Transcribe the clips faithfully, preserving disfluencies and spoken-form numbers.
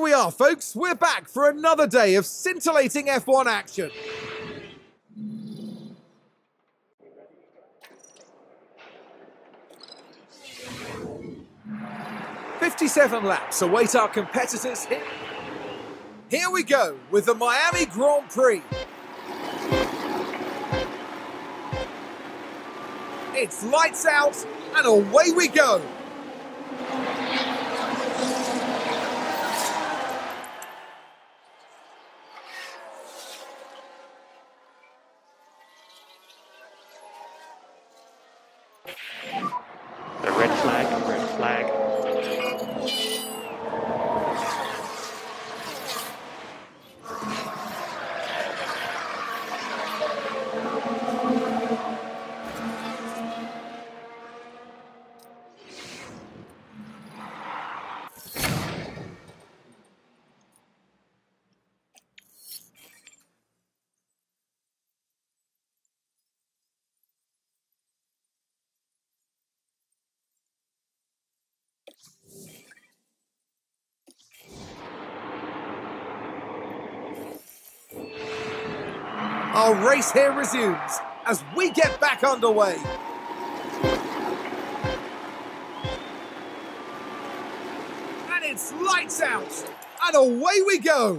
we are, folks. We're back for another day of scintillating F one action. fifty-seven laps await our competitors here. Here we go with the Miami Grand Prix. It's lights out and away we go. The red flag, red flag. Our race here resumes as we get back underway. And it's lights out and away we go.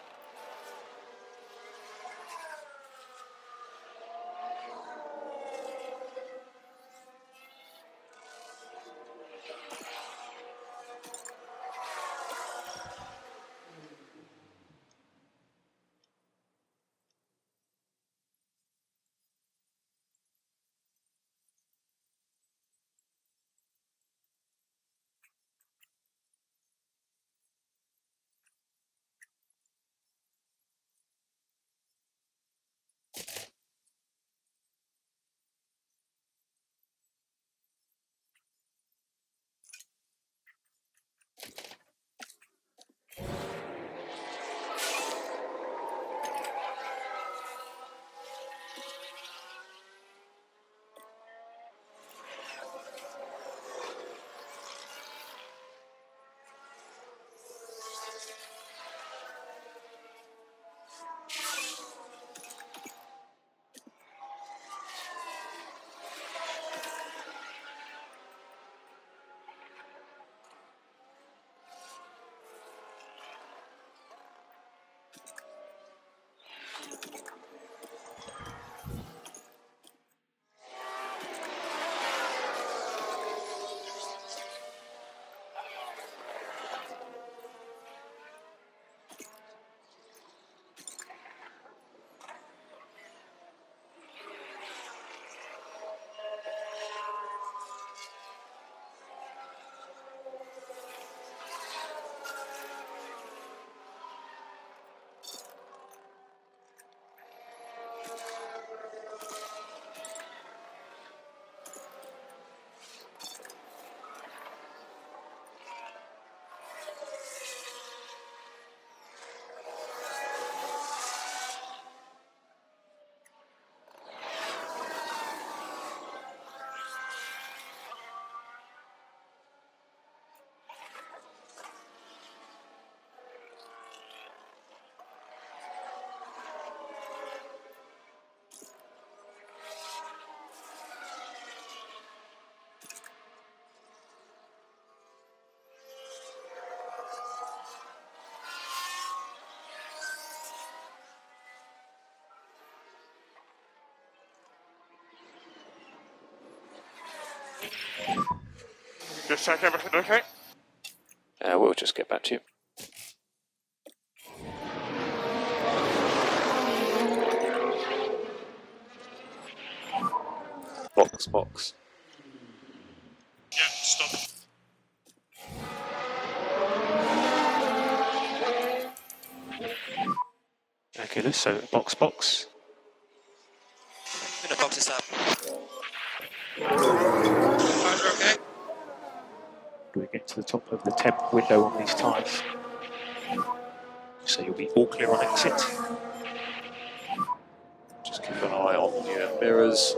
Just check everything okay? Uh, we'll just get back to you. Box, box. Yeah, stop. Okay, let's so box, box. I'm gonna box this up. Roger, okay. Do we get to the top of the temp window on these tyres? So you'll be all clear on exit. Just keep an eye on your mirrors.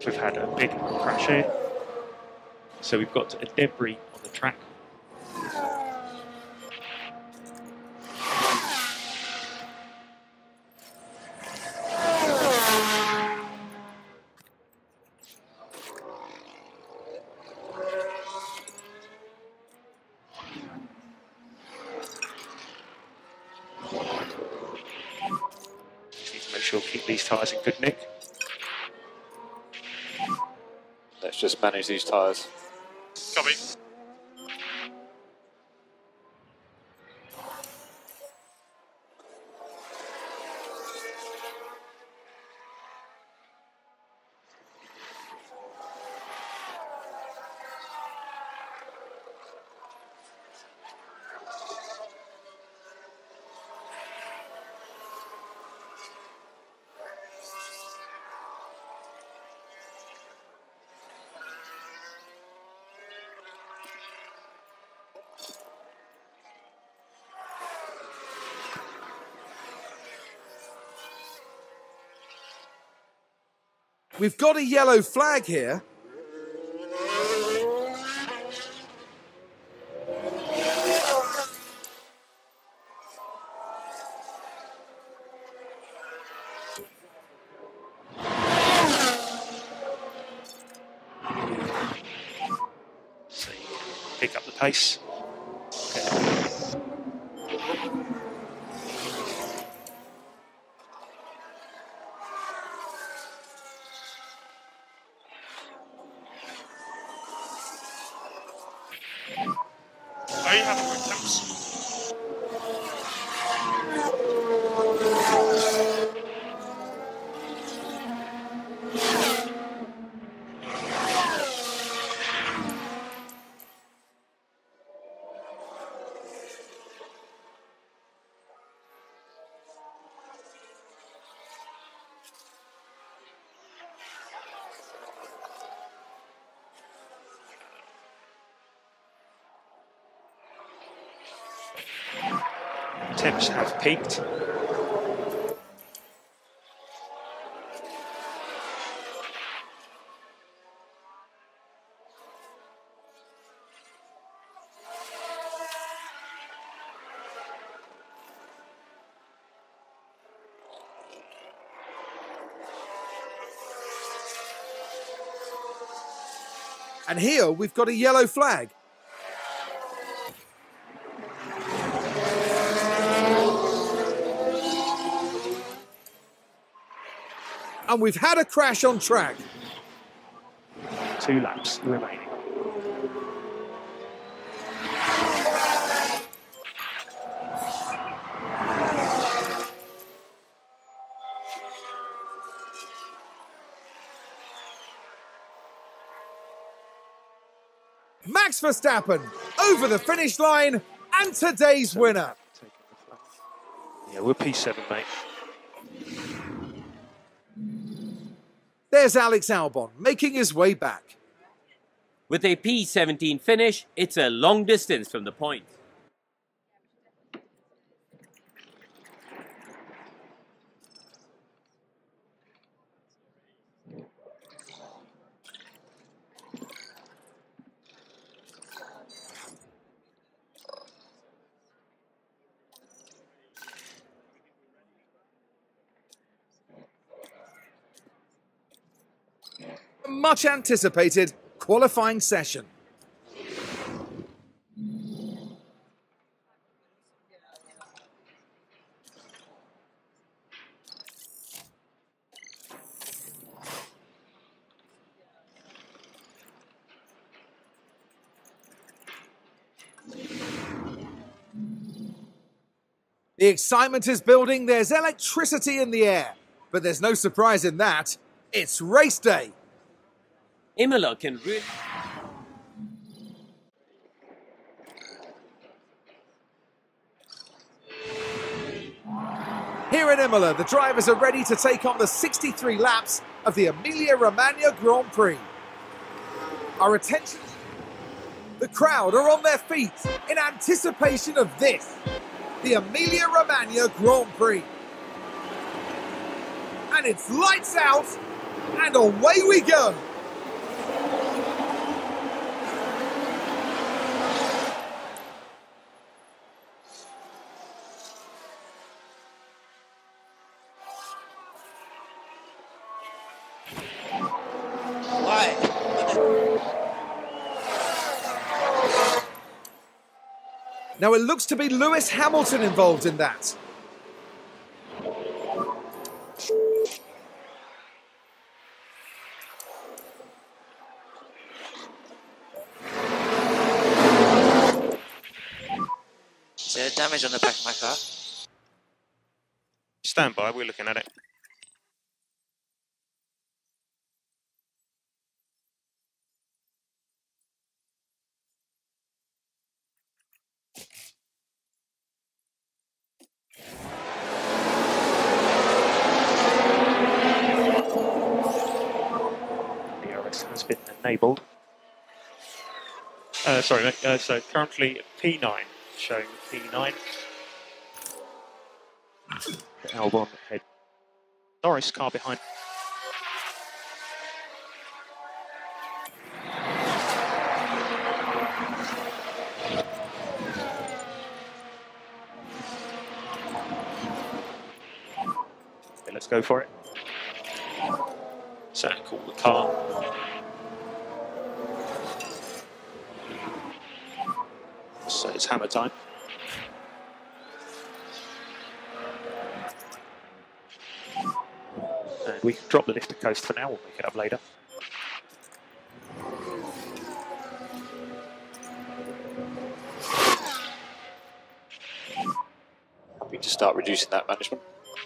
we've had a big crash here. So we've got a debris on the track. Make sure keep these tyres in good nick. Let's just manage these tyres. Copy. We've got a yellow flag here. So you can pick up the pace. Are you happy with temps? Temps have peaked. And here we've got a yellow flag. And we've had a crash on track. Two laps remaining. Max Verstappen over the finish line and today's winner. Yeah, we're P seven, mate. There's Alex Albon making his way back. With a P seventeen finish, it's a long distance from the point. Much anticipated qualifying session. The excitement is building, there's electricity in the air, but there's no surprise in that. It's race day. Imola can really... Here in Imola, the drivers are ready to take on the sixty-three laps of the Emilia Romagna Grand Prix. Our attention... The crowd are on their feet in anticipation of this, the Emilia Romagna Grand Prix. And it's lights out And away we go. Why? Now it looks to be Lewis Hamilton involved in that. Is there damage on the back of my car? Stand by, we're looking at it. D R S has been enabled. Uh, sorry, mate, uh, so currently P nine, showing P nine. Albon head. Norris car behind. Okay, let's go for it. So call the car. So it's hammer time. And we can drop the lift to coast for now, we'll make it up later. We just start reducing that management.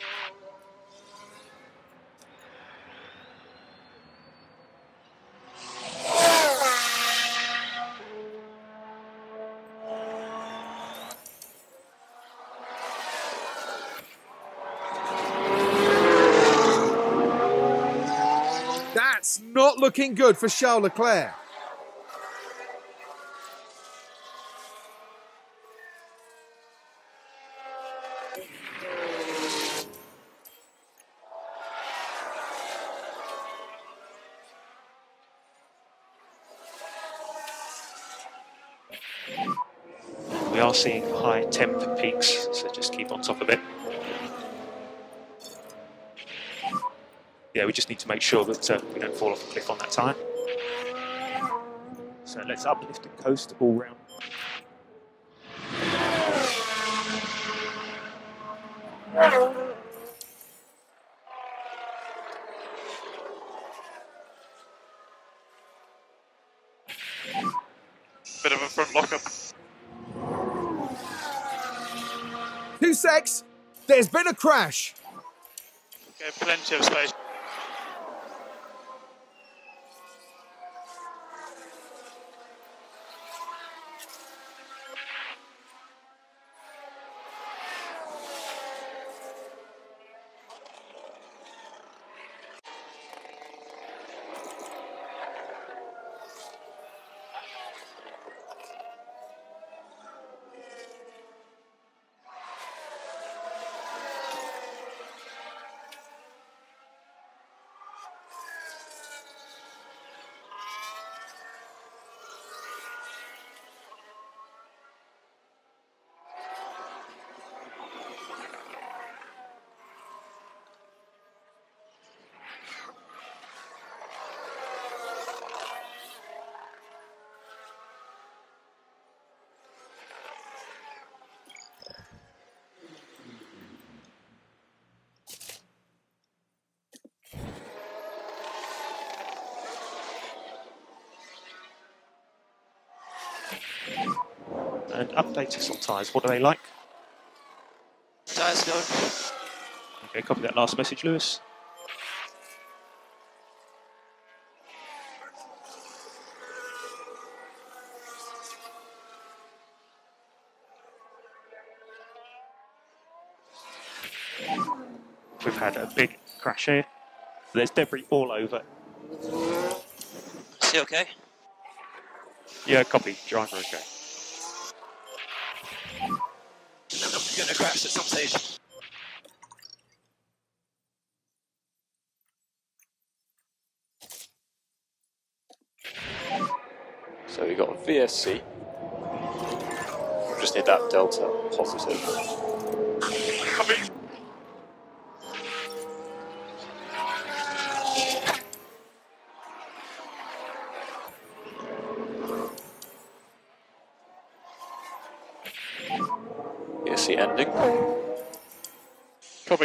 That's not looking good for Charles Leclerc. We are seeing high temp peaks, so just keep on top of it. Yeah, we just need to make sure that uh, we don't fall off a cliff on that tyre. So let's uplift and coast all round. Bit of a front lock-up. Two secs. There's been a crash. Okay, plenty of space. And update us on tyres, what are they like? Tyres going. Okay, copy that last message, Lewis. We've had a big crash here. There's debris all over. Is he okay? Yeah, copy. Driver okay. I'm gonna crash at some stage. So we got a V S C. We just need that delta positive. Copy. V S C ending. Copy.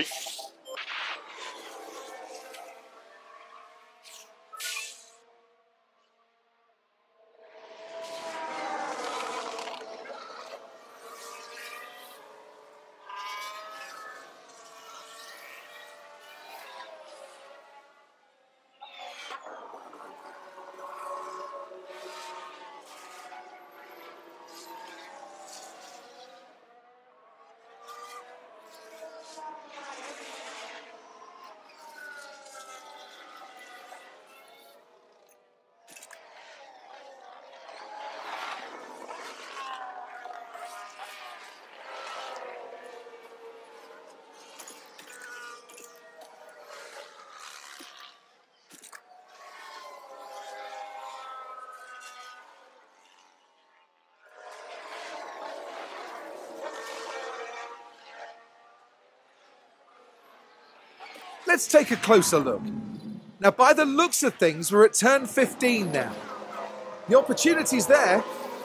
Let's take a closer look. Now, by the looks of things, we're at turn fifteen now. The opportunity's there.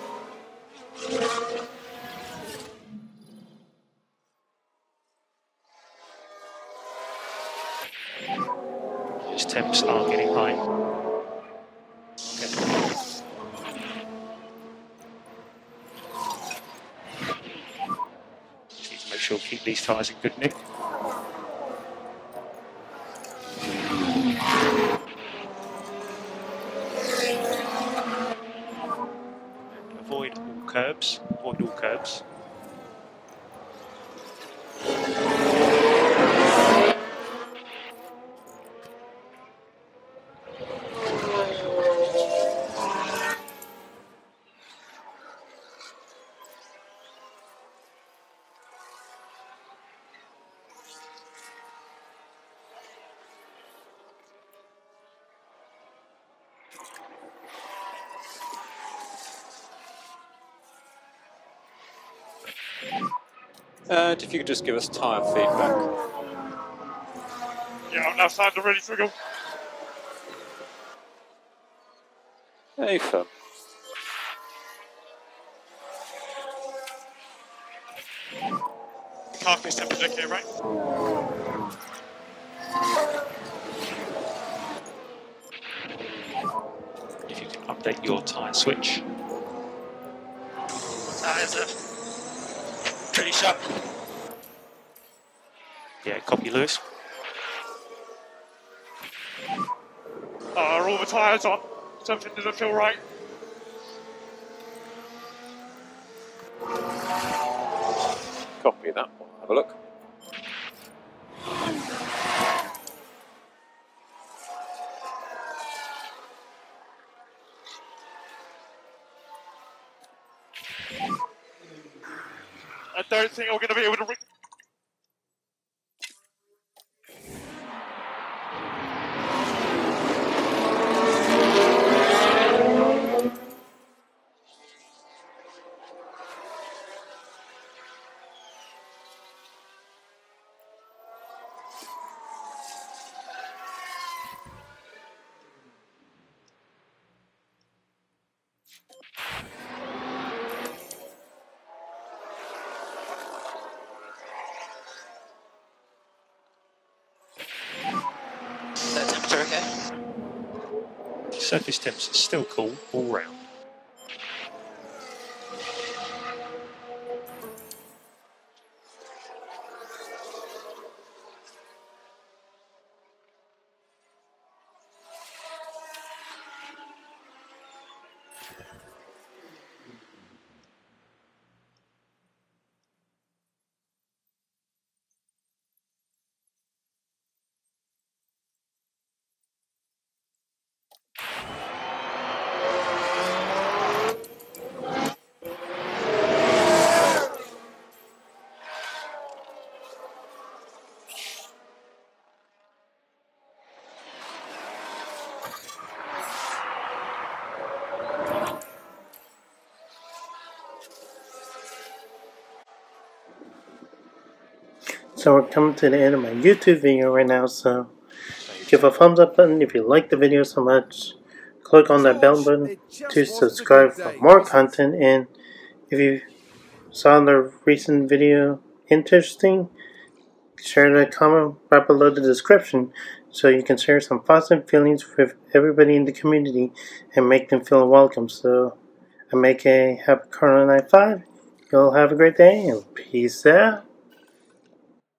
His temps are getting high. Okay. Just need to make sure keep these tyres in good nick. Avoid all curbs. Avoid all curbs. And if you could just give us tyre feedback. Yeah, I'm outside and ready to go. Hey, firm. Car face temperature okay, right? If you can update your tyre switch. Tyres are pretty sharp. Yeah, copy Lewis. Uh, are all the tyres on? Something doesn't feel right. Copy that. Have a look. I don't think I'm going to be able to... Re Is that temperature okay? Surface temps are still cool all round. So we're coming to the end of my YouTube video right now, so give a thumbs up button if you like the video so much. Click on that bell button to subscribe for more content, and if you saw the recent video interesting, share the comment right below the description so you can share some thoughts and feelings with everybody in the community and make them feel welcome. So I make a happy Karlo ninety-five. You'll have a great day and peace out.